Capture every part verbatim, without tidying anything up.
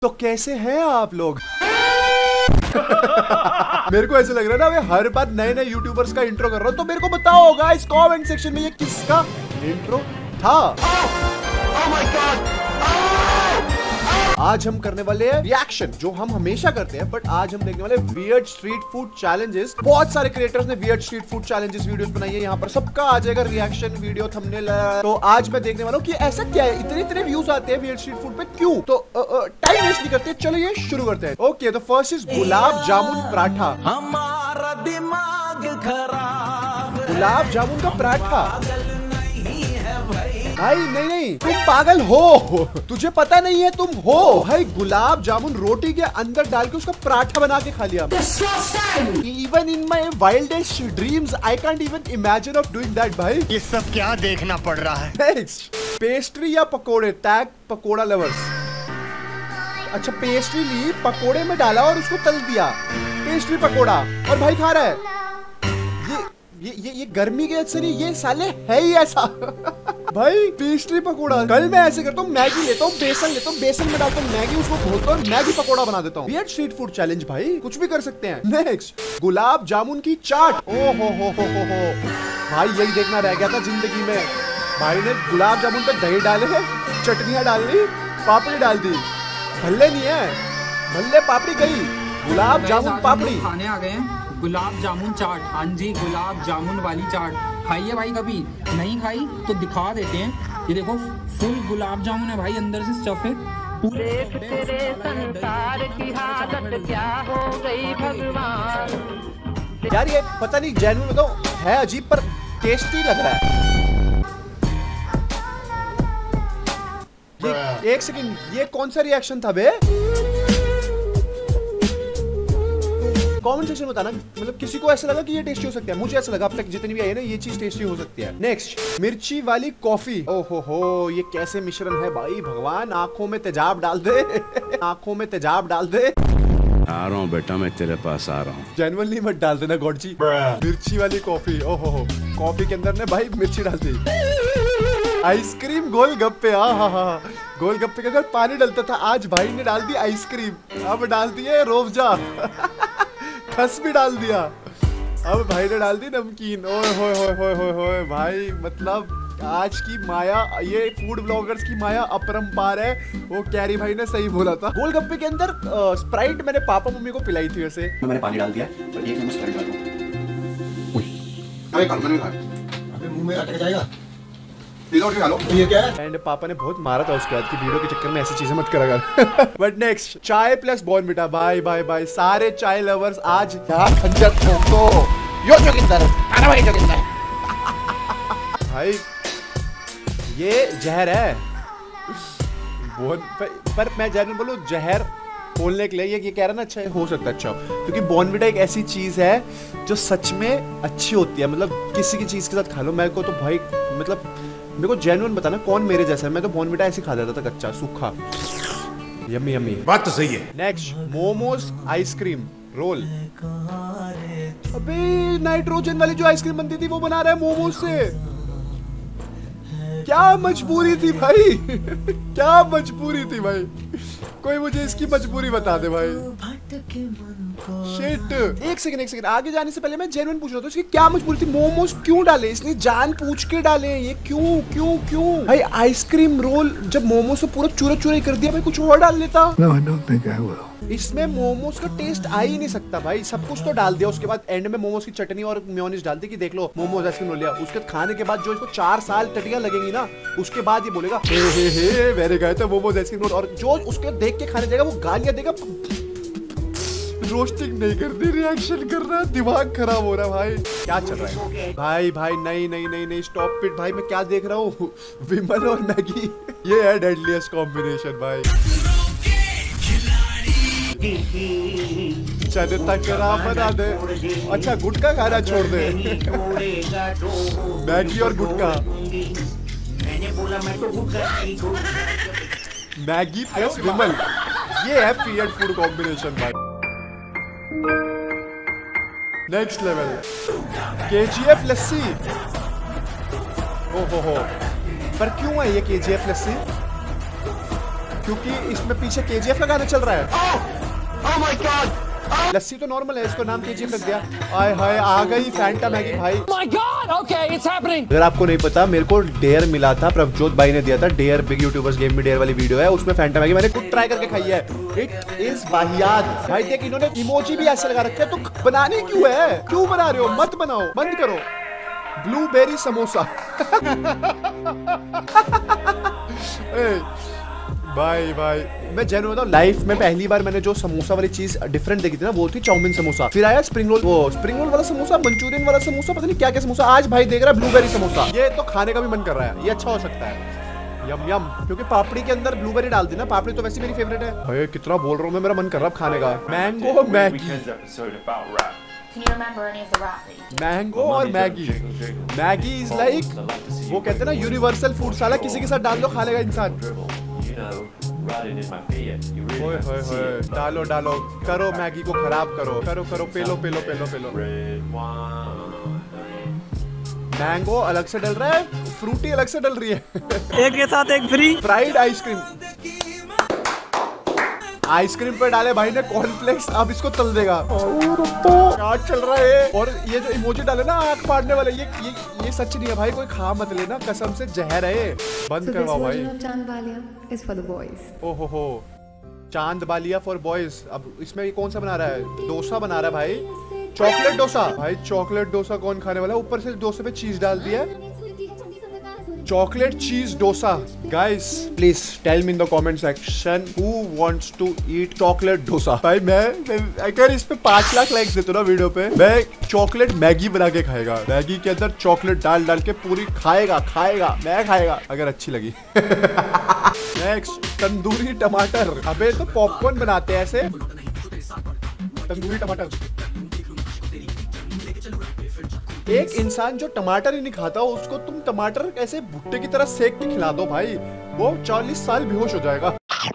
तो कैसे हैं आप लोग? मेरे को ऐसे लग रहा है ना, मैं हर बार नए नए यूट्यूबर्स का इंट्रो कर रहा हूँ, तो मेरे को बताओ गाइस कमेंट सेक्शन में ये किसका इंट्रो था। oh my God! आज हम करने वाले हैं रिएक्शन, जो हम हमेशा करते हैं, बट आज हम देखने वाले वियर्ड स्ट्रीट फूड चैलेंजेस। बहुत सारे क्रिएटर्स ने weird street food challenges videos बनाई है, यहाँ पर सबका आ जाएगा रिएक्शन वीडियो थंबनेल। तो आज मैं देखने वाला हूँ कि ऐसा क्या है, इतने इतने व्यूज आते हैं वियर्ड स्ट्रीट फूड पे, क्यों? तो टाइम वेस्ट नहीं करते, चलो ये शुरू करते हैं। ओके, तो फर्स्ट इज गुलाब जामुन पराठा। हमारा दिमाग खराब, गुलाब जामुन का पराठा। भाई नहीं नहीं, तुम पागल हो, तुझे पता नहीं है तुम हो। भाई गुलाब जामुन रोटी के अंदर डाल के उसका पराठा बना के खा लिया। Even in my wildest dreams I can't even imagine of doing that. भाई ये सब क्या देखना पड़ रहा है। नेक्स्ट, पेस्ट्री या पकोड़े, टैग पकोड़ा लवर्स। अच्छा, पेस्ट्री ली, पकोड़े में डाला और उसको तल दिया, पेस्ट्री पकोड़ा, और भाई खा रहा है। ये ये ये गर्मी के अक्सर ये साले है ही ऐसा। भाई पेस्ट्री पकोड़ा। कल मैं ऐसे करता हूँ, मैगी लेता हूँ, बेसन लेता हूँ, बेसन में डालता हूँ मैगी, उसको घोलता हूँ, मैगी पकोड़ा बना देता हूँ। वियर्ड स्ट्रीट फूड चैलेंज, भाई कुछ भी कर सकते हैं। नेक्स्ट, गुलाब जामुन की चाट। ओ हो हो हो हो हो भाई यही देखना रह गया था जिंदगी में। भाई ने गुलाब जामुन पे दही डाले, चटनियाँ डाल दी, पापड़ी डाल दी। भल्ले नहीं है, भल्ले पापड़ी गई, गुलाब जामुन पापड़ी। खाने आ गए हैं गुलाब जामुन चाट। हाँ जी, गुलाब जामुन वाली चाट खाइए भाई, कभी नहीं खाई तो दिखा देते हैं। ये देखो फुल गुलाब जामुन है भाई, अंदर से स्टफ है पूरे। तेरे संसार की हालत क्या हो गई भगवान। यार ये पता नहीं, जेन्युइन बताओ है अजीब पर टेस्टी लग रहा है। ये एक सेकंड, ये कौन सा रिएक्शन था बे? कमेंट सेक्शन में बताना, मतलब किसी को ऐसा लगा कि ये टेस्टी हो सकता है। मुझे ऐसा लगा अब तक जितनी भी आई है ना, ये चीज टेस्टी हो सकती है। नेक्स्ट, मिर्ची वाली कॉफी। ओहो हो, ये कैसे मिश्रण है भाई भगवान, आंखों में तेजाब डाल दे। आंखों में तेजाब डाल दे। आ रहा हूँ बेटा, मैं तेरे पास आ रहा हूँ। जेन्युइनली मत डाल देना गॉड जी। मिर्ची वाली कॉफी। ओहो हो, कॉफी के अंदर ने भाई मिर्ची डाल दी। आइसक्रीम गोलगप्पे। हाँ हाँ हाँ, गोलगप्पे के अंदर पानी डलता था, आज भाई ने डाल दी आइसक्रीम, अब डाल दिए रोबजा। खस भी डाल दिया, अब भाई ने डाल दी नमकीन। ओए होए होए होए होए होए भाई, मतलब आज की माया, ये फूड ब्लॉगर्स की माया अपरंपार है। वो कैरी भाई ने सही बोला था। गोलगप्पे के अंदर स्प्राइट मैंने पापा मम्मी को पिलाई थी वैसे। मैंने पानी डाल दिया और एक चम्मच स्प्राइट डाल दूं। अरे कल मैंने खाया, अबे मुंह में अटक जाएगा। ये क्या है? एंड पापा ने बहुत मारा था उसके बाद की वीडियो के चक्कर में ऐसी चीजें मत करा कर। बट नेक्स्ट, चाय प्लस बॉर्नविटा। भाई भाई भाई, सारे चाय लवर्स आज यहाँ खंजर ठोको। यो जोगिंदर, अरे भाई जोगिंदर। भाई ये जहर है। पर, पर मैं जहर बोलूं, जहर बोलने के लिए ये, ये कह रहा ना अच्छा हो सकता है अच्छा, क्योंकि बॉर्नविटा एक ऐसी चीज है जो सच में अच्छी होती है। मतलब किसी की चीज के साथ खा लो। मेरे को तो भाई मतलब मेरे को जेन्युइन बताना कौन मेरे जैसा है, मैं तो बॉर्नविटा ऐसे खा देता था कच्चा सूखा। यम्मी यम्मी, बात तो सही है। Next, momos ice cream roll. अबे नाइट्रोजन वाली जो आइसक्रीम बनती थी वो बना रहा है मोमोज से। क्या मजबूरी थी भाई। क्या मजबूरी थी भाई, कोई मुझे इसकी मजबूरी बता दे भाई। शिट। एक सेकंड एक सेकंड, आगे जाने से पहले मैं जेन्युइन पूछ रहा था इसकी क्या मजबूरी थी। मोमोज क्यों डाले इसने, जान पूछ के डाले ये, क्यों क्यों क्यों? भाई आइसक्रीम रोल जब मोमोज को पूरा चूरा चूरा कर दिया, भाई कुछ और डाल लेता। No, I don't think I will. इसमें मोमोज का टेस्ट आ ही नहीं सकता भाई। सब कुछ तो डाल दिया, उसके बाद एंड में मोमोज की चटनी और मेयोनीज डाल दी कि देख लो मोमोज आइसक्रीम रोल लिया। उसके खाने के बाद जो इसको चार साल टटियां लगेंगी ना, उसके बाद ये बोलेगा हे हे हे मेरे गए थे मोमोज आइसक्रीम रोल, और जो उसके देख के खाने जाएगा वो गालियां देगा। रोस्टिंग नहीं करती, रिएक्शन कर रहा है, दिमाग खराब हो रहा है भाई। क्या चल रहा है भाई? भाई नहीं नहीं नहीं नहीं, स्टॉप इट भाई। मैं क्या देख रहा हूँ, विमल और मैगी, ये है डेडलीस्ट कॉम्बिनेशन भाई। चलता करा बना दे। अच्छा गुटखा खाना छोड़ दे। मैगी और गुटखा, मैगी प्लस विमल, ये है वियर्ड फूड कॉम्बिनेशन भाई। Next level, KGF lassi. ओ हो हो, पर क्यों है ये केजीएफ लस्सी? क्योंकि इसमें पीछे केजीएफ का गाना चल रहा है। Oh my God! लस्सी तो नॉर्मल है, इसको नाम केजीएफ रख दिया। आय हाय आ गई फैंटा मैगी भाई। My God! Okay, it's happening. अगर आपको नहीं पता, मेरे को डेयर मिला था, प्रभजोत भाई ने दिया था डेयर, बिग यूट्यूबर्स गेम में डेयर वाली वीडियो है, उसमें फैंटा मैगी मैंने खुद ट्राई करके खाई है। इट इज वाहियात भाई। देख इन्होंने इमोजी भी ऐसे लगा रखे हैं, तो बनाने क्यों है? क्यों बना रहे हो? मत बनाओ, बंद करो। ब्लूबेरी समोसा भाई भाई मैं जेन्युइन बताऊं, लाइफ में पहली बार मैंने जो समोसा वाली चीज डिफरेंट देखी थी ना, वो थी चाउमीन समोसा। फिर आया स्प्रिंग रोल, वो स्प्रिंग रोल वाला समोसा, मंचूरियन वाला समोसा, पता नहीं क्या क्या समोसा। आज भाई देख रहा है ब्लूबेरी समोसा। ये तो खाने का भी मन कर रहा है, ये अच्छा हो सकता है। यम यम, क्योंकि पापड़ी के अंदर ब्लूबेरी डाल दी ना, पापड़ी तो वैसे मेरी फेवरेट है भाई। कितना बोल रहा हूँ मैं, मेरा मन कर रहा है खाने का। मैंगो मैगी, मैंगो और मैगी। मैगी इज लाइक, वो कहते हैं ना यूनिवर्सल फूड, साला किसी के साथ डाल दो खा लेगा इंसान। ओए होए होए, डालो डालो, करो मैगी को खराब करो, करो करो, पेलो पेलो पेलो पेलो। मैंगो अलग से डल रहा है, फ्रूटी अलग से डल रही है। एक के साथ एक फ्री। फ्राइड आइसक्रीम, आइसक्रीम पे डाले भाई ने कॉर्नफ्लेक्स, अब इसको तल देगा। क्या चल रहा है? और ये जो इमोजी डाले ना आंख फाड़ने वाले, ये ये ये सच नहीं है भाई, कोई खा मत लेना, कसम से जहर है। बंद करवाओ भाई। चांद Ballia is for the boys. ओहो हो, चांद बालिया फॉर बॉयज। अब इसमें ये कौन सा बना रहा है? डोसा बना रहा है भाई, चॉकलेट डोसा। भाई चॉकलेट डोसा कौन खाने वाला है? ऊपर से डोसे पे चीज डाल दिया, chocolate cheese dosa. Guys please tell me in the comment section who wants to eat chocolate dosa. भाई मैं, मैं अगर इस पे पांच लाख लाइक्स देता हूं ना वीडियो पे, मैं चॉकलेट मैगी बना के खाएगा। मैगी के अंदर चॉकलेट डाल डाल के पूरी खाएगा खाएगा मैं खाएगा, अगर अच्छी लगी। नेक्स्ट तंदूरी टमाटर। अबे तो पॉपकॉर्न बनाते हैं ऐसे, तंदूरी टमाटर। एक इंसान जो टमाटर ही नहीं खाता, उसको तुम टमाटर ऐसे भुट्टे की तरह सेक के खिला दो भाई, वो चालीस साल बेहोश हो जाएगा।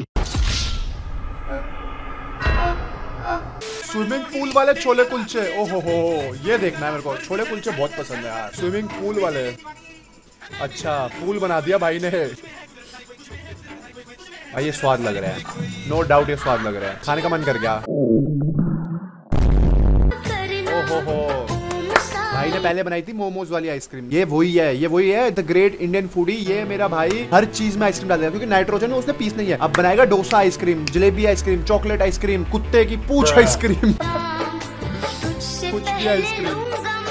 स्विमिंग पूल वाले छोले कुलचे, ओहो हो, ये देखना है मेरे को। छोले कुलचे बहुत पसंद है यार, स्विमिंग पूल वाले। अच्छा पूल बना दिया भाई ने। भाई ये स्वाद लग रहा है, नो डाउट ये स्वाद लग रहा है, खाने का मन कर गया। ओहो हो, भाई ने पहले बनाई थी मोमोज वाली आइसक्रीम। ये वही है, ये वही है द ग्रेट इंडियन फूडी। ये मेरा भाई हर चीज में आइसक्रीम डाल देगा, क्योंकि नाइट्रोजन उसने पीस नहीं है। अब बनाएगा dosa ice cream, jalebi ice cream, chocolate ice cream, कुत्ते की पूंछ आइसक्रीम, कुछ भी आइसक्रीम।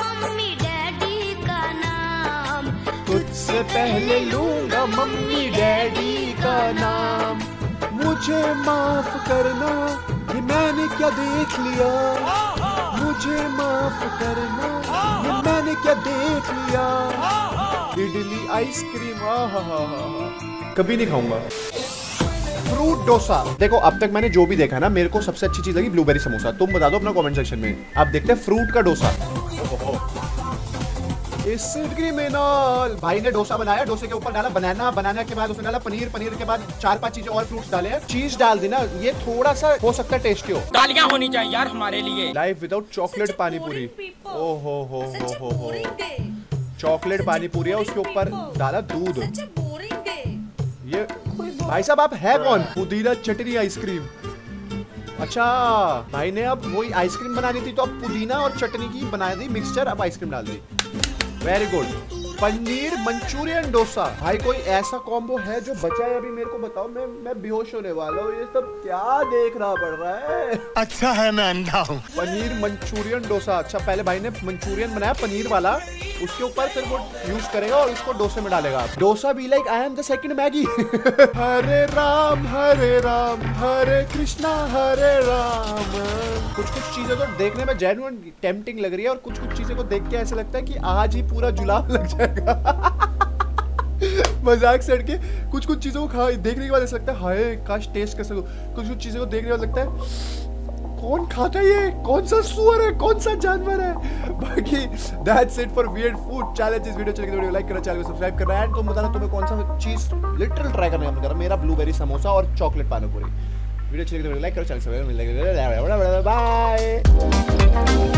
तुझसे पहले लूंगा मम्मी डैडी का नाम, मुझे माफ करना ये मैंने क्या देख लिया, मुझे माफ करना ये मैंने क्या देख लिया। इडली आइसक्रीम, कभी नहीं खाऊंगा। फ्रूट डोसा। देखो अब तक मैंने जो भी देखा ना, मेरे को सबसे अच्छी चीज लगी ब्लूबेरी समोसा। तुम बता दो अपना कमेंट सेक्शन में। अब देखते हैं फ्रूट का डोसा। क्रिमिनल भाई ने डोसा बनाया, डोसे के ऊपर डाला बनाना, बनाना के बाद उसने डाला पनीर, पनीर के बाद चार पांच चीजें और फ्रूट्स डाले हैं, चीज डाल दी ना। ये थोड़ा सा हो सकता है टेस्टी हो। तालियां होनी चाहिए यार हमारे लिए। लाइफ विदाउट चॉकलेट पानी पूरी। ओ हो हो हो हो हो, चॉकलेट पानी पूरी है, उसके ऊपर डाला दूध। ये भाई साहब आप है कौन? पुदीना चटनी आइसक्रीम। अच्छा भाई ने अब वही आइसक्रीम बनानी थी, तो अब पुदीना और चटनी की बना दी मिक्सचर, अब आइसक्रीम डाल दी। Very good. Paneer Manchurian dosa. भाई कोई ऐसा कॉम्बो है जो बचा है अभी, मेरे को बताओ। मैं मैं बेहोश होने वाला हूँ, ये सब क्या देखना पड़ रहा है। अच्छा है मैं अंधा हूँ। पनीर मंचूरियन डोसा। अच्छा पहले भाई ने मंचूरियन बनाया पनीर वाला, उसके ऊपर फिर वो यूज करेगा और उसको डोसे में डालेगा। डोसा भी like I am the second Maggi. हरे राम हरे राम हरे कृष्णा हरे राम। कुछ कुछ चीजें तो देखने में जेन्युइन टेम्पटिंग लग रही है, और कुछ कुछ चीजें को देख के ऐसा लगता है कि आज ही पूरा जुलाब लग जाएगा। मजाक से हटके कुछ कुछ चीजों को खा देखने के बाद ऐसा लगता है हाय काश टेस्ट कर सकूं। कुछ कुछ चीजों को देखने के बाद लगता है कौन खाता है ये, कौन सा सुअर है, कौन सा जानवर है। बाकी that's it for weird food challenge. इस वीडियो चले तो वीडियो लाइक करना, चैनल को सब्सक्राइब करना है। तुम बताना तुम्हें कौन सा चीज लिटरल ट्राई करने का मन कर रहा है। मेरा ब्लूबेरी समोसा और चॉकलेट पानी पूरी। वीडियो चले तो वीडियो लाइक करो, चैनल को सब्सक्राइब करो। बाय।